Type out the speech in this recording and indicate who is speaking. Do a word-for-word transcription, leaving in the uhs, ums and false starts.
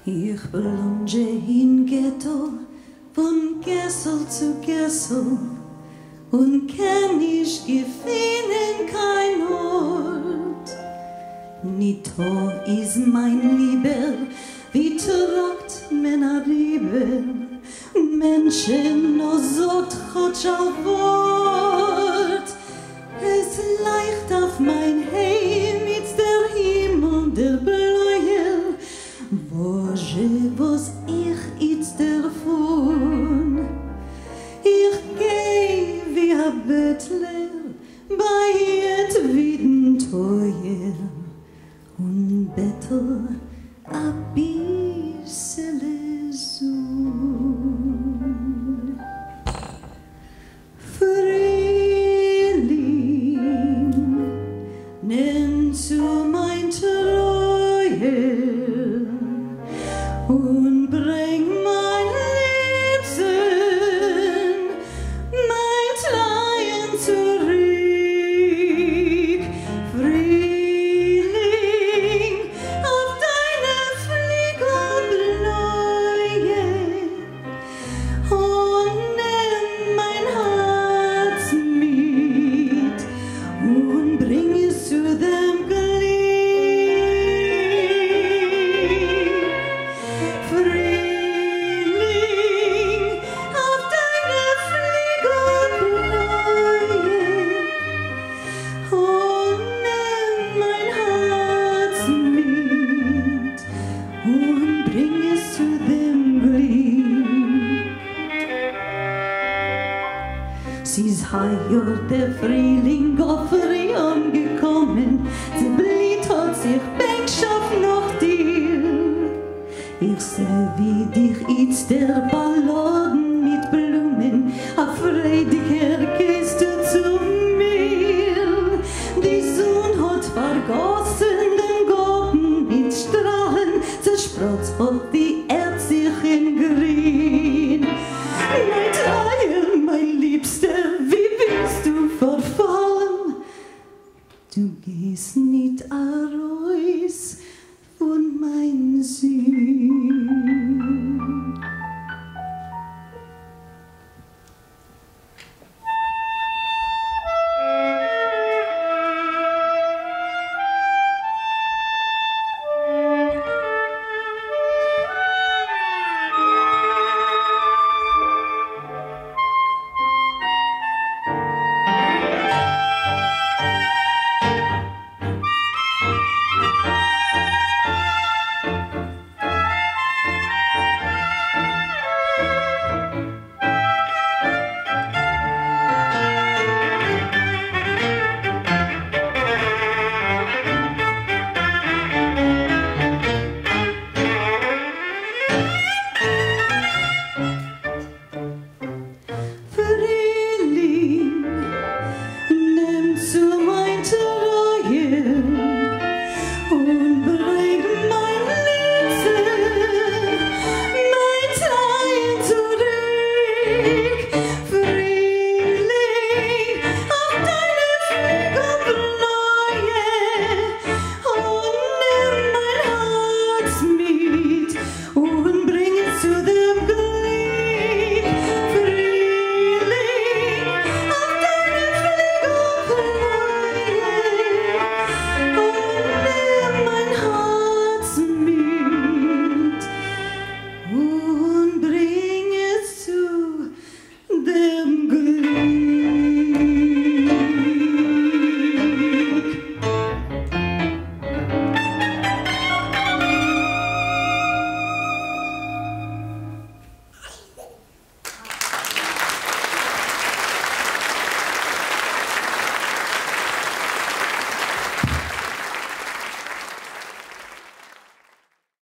Speaker 1: Ich plunge in Ghetto, von Gessel zu Gessel, und kenn ich gefunden kein Ort. Nicht da ist mein Lieber, wie trockt Männer Liebe, Menschen nur sagt Gott ein Wort. Es leicht auf mein Heim mit der Himmel der Bläue, wo je was ich jetzt davon. Ich geh wie ein Bettler bei jedem Teuer und bettel a bissele Sonn. Frilling, nennst du mein Treue und bring mein Liebsten, mein Klein zurück. Frilling, auf deine Fliegerbläue und nimm mein Herz mit und bring es zu dem Glied. Frilling, auf deine Fliegerbläue und nimm mein Herz mit und bring es zu dem Glied. Sie ist heuer der Frühling auf Rion gekommen, sie blieb hat sich Bänkschaft nach dir. Ich seh wie dich jetzt der Balladen mit Blumen, a freudiger gehst du zu mir. Die Sonne hat vergossen den Garten mit Strahlen, zerspratzt hat die